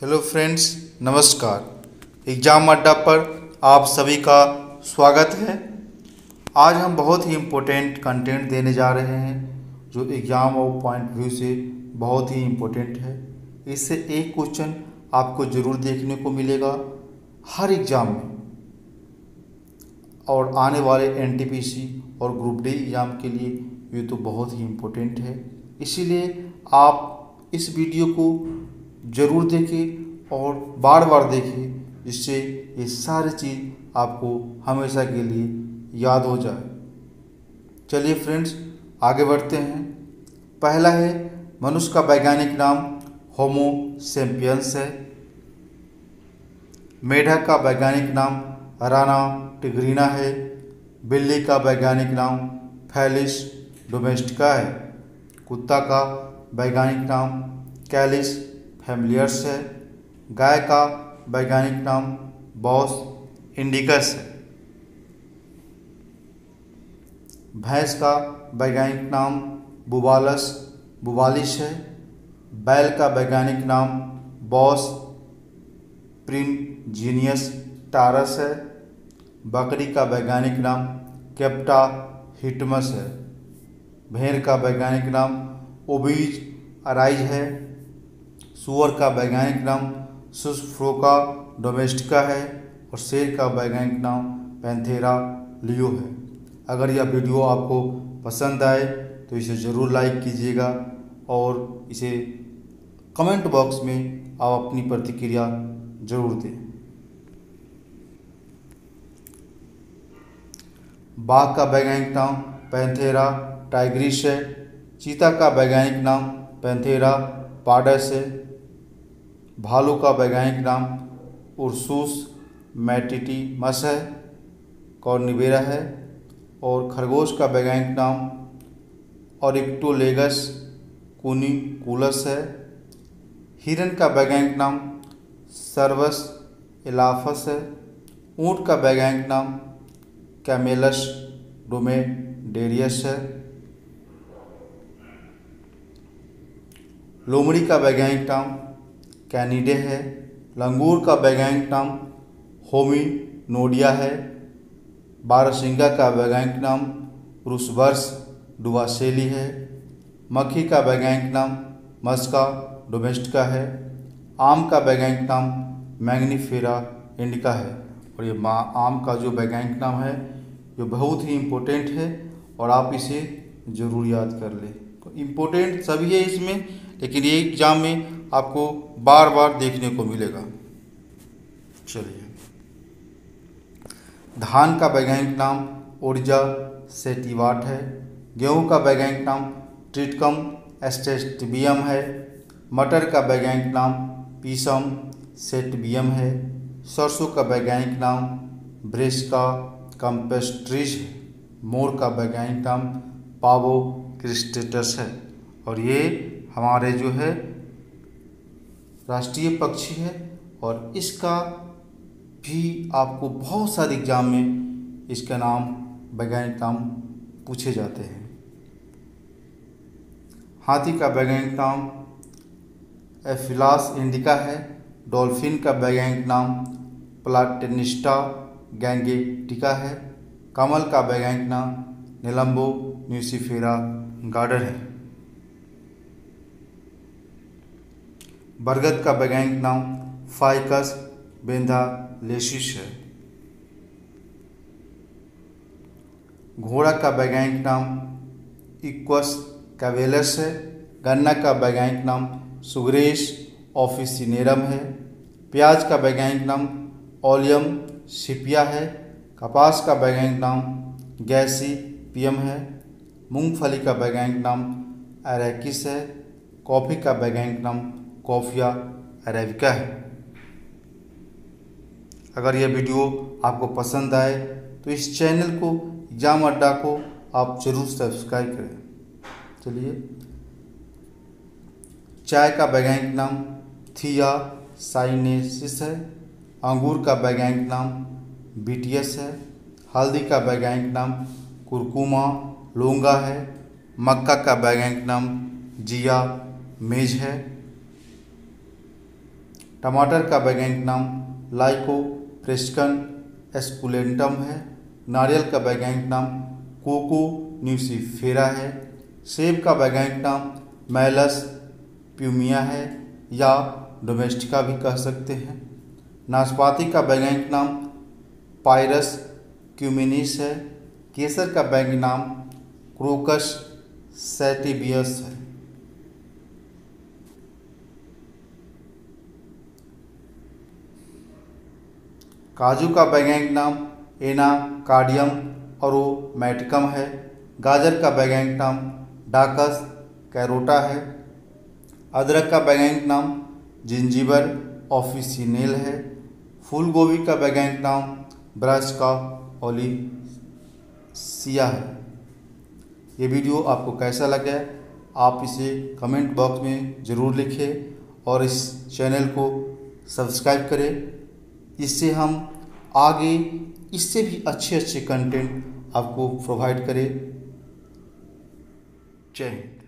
Hello friends, नमस्कार। Exam अड्डा पर आप सभी का स्वागत है। आज हम बहुत ही इम्पोर्टेंट कंटेंट देने जा रहे हैं जो एग्ज़ाम और पॉइंट व्यू से बहुत ही इम्पोर्टेंट है। इससे एक क्वेश्चन आपको ज़रूर देखने को मिलेगा हर एग्ज़ाम में, और आने वाले एनटीपीसी और ग्रुप डी एग्ज़ाम के लिए ये तो बहुत ही इम्पोर्टेंट है। इसीलिए आप इस वीडियो को ज़रूर देखें और बार बार देखें, जिससे ये सारी चीज़ आपको हमेशा के लिए याद हो जाए। चलिए फ्रेंड्स, आगे बढ़ते हैं। पहला है, मनुष्य का वैज्ञानिक नाम होमो सेपियंस है। मेढक का वैज्ञानिक नाम राना टिग्रिना है। बिल्ली का वैज्ञानिक नाम फेलिस डोमेस्टिका है। कुत्ता का वैज्ञानिक नाम कैलिस फैमिलियर्स है। गाय का वैज्ञानिक नाम बॉस इंडिकस है। भैंस का वैज्ञानिक नाम बुबालिस है। बैल का वैज्ञानिक नाम बॉस प्रिमजीनियस टारस है। बकरी का वैज्ञानिक नाम कैप्टा हिटमस है। भेड़ का वैज्ञानिक नाम ओबीज अराइज है। सूअर का वैज्ञानिक नाम सुसफ्रोका डोमेस्टिका है। और शेर का वैज्ञानिक नाम पैंथेरा लियो है। अगर यह वीडियो आपको पसंद आए तो इसे ज़रूर लाइक कीजिएगा और इसे कमेंट बॉक्स में आप अपनी प्रतिक्रिया ज़रूर दें। बाघ का वैज्ञानिक नाम पैंथेरा टाइग्रिस है। चीता का वैज्ञानिक नाम पैंथेरा पार्डस है। भालू का वैज्ञानिक नाम उर्सूस मैटिटिमस है, कॉर्निवेरा है। और खरगोश का वैज्ञानिक नाम ऑरिक्टोलेगस कुनिकुलस है। हिरन का वैज्ञानिक नाम सर्वस एलाफस है। ऊँट का वैज्ञानिक नाम कैमेलस डोमेडेरियस है। लोमड़ी का वैज्ञानिक नाम कैनिडे है। लंगूर का वैज्ञानिक नाम होमिनोडिया है। बारहसिंगा का वैज्ञानिक नाम रुसवर्स डुवासेली है। मक्खी का वैज्ञानिक नाम मस्का डोमेस्टिका है। आम का वैज्ञानिक नाम मैग्नीफेरा इंडिका है। और ये आम का जो वैज्ञानिक नाम है जो बहुत ही इम्पोर्टेंट है और आप इसे ज़रूर याद कर लें। तो इम्पोर्टेंट सभी है इसमें, लेकिन ये एग्ज़ाम में आपको बार बार देखने को मिलेगा। चलिए, धान का वैज्ञानिक नाम ओरिजा सेटिवाट है। गेहूं का वैज्ञानिक नाम ट्रिटिकम एस्टेटिबियम है। मटर का वैज्ञानिक नाम पीसम सेटिबियम है। सरसों का वैज्ञानिक नाम ब्रेसिका कंपेस्ट्रिज है। मोर का वैज्ञानिक नाम पावो क्रिस्टेटस है। और ये हमारे जो है राष्ट्रीय पक्षी है, और इसका भी आपको बहुत सारे एग्जाम में इसका नाम वैज्ञानिक नाम पूछे जाते हैं। हाथी का वैज्ञानिक नाम एफिलास इंडिका है। डॉल्फिन का वैज्ञानिक नाम प्लाटेनिस्टा गैंगेटिका है। कमल का वैज्ञानिक नाम निलंबो न्यूसिफेरा गार्डन है। बरगद का वैज्ञानिक नाम फाइकस बेंथालेसिस है। घोड़ा का वैज्ञानिक नाम इक्वस कैवेलस है। गन्ना का वैज्ञानिक नाम सुग्रेस ऑफिसिनेरम है। प्याज का वैज्ञानिक नाम ओलियम सिपिया है। कपास का वैज्ञानिक नाम गैसीपियम है। मूंगफली का वैज्ञानिक नाम अरेकिस है। कॉफ़ी का वैज्ञानिक नाम कॉफिया अरेबिका है। अगर यह वीडियो आपको पसंद आए तो इस चैनल को, एग्जाम अड्डा को, आप जरूर सब्सक्राइब करें। चलिए, चाय का वैज्ञानिक नाम थिया साइनेसिस है। अंगूर का वैज्ञानिक नाम बीटियस है। हल्दी का वैज्ञानिक नाम कुरकुमा लोंगा है। मक्का का वैज्ञानिक नाम जिया मेज है। टमाटर का वैज्ञानिक नाम लाइकोप्रेस्कन एस्कुलेंटम है। नारियल का वैज्ञानिक नाम कोको न्यूसीफेरा है। सेब का वैज्ञानिक नाम मैलस प्यूमिया है या डोमेस्टिका भी कह सकते हैं। नाशपाती का वैज्ञानिक नाम पायरस क्यूमिनिस है। केसर का वैज्ञानिक नाम क्रोकस सैटिवियस है। काजू का वैज्ञानिक नाम एनाकार्डियम अरोमैटिकम है। गाजर का वैज्ञानिक नाम डाकस कैरोटा है। अदरक का वैज्ञानिक नाम जिंजीबर ऑफिसिनेल है। फूल गोभी का वैज्ञानिक नाम ब्रासिका ओलिसिया है। ये वीडियो आपको कैसा लगा आप इसे कमेंट बॉक्स में ज़रूर लिखें और इस चैनल को सब्सक्राइब करें। इससे हम आगे इससे भी अच्छे कंटेंट आपको प्रोवाइड करें। जय हिंद।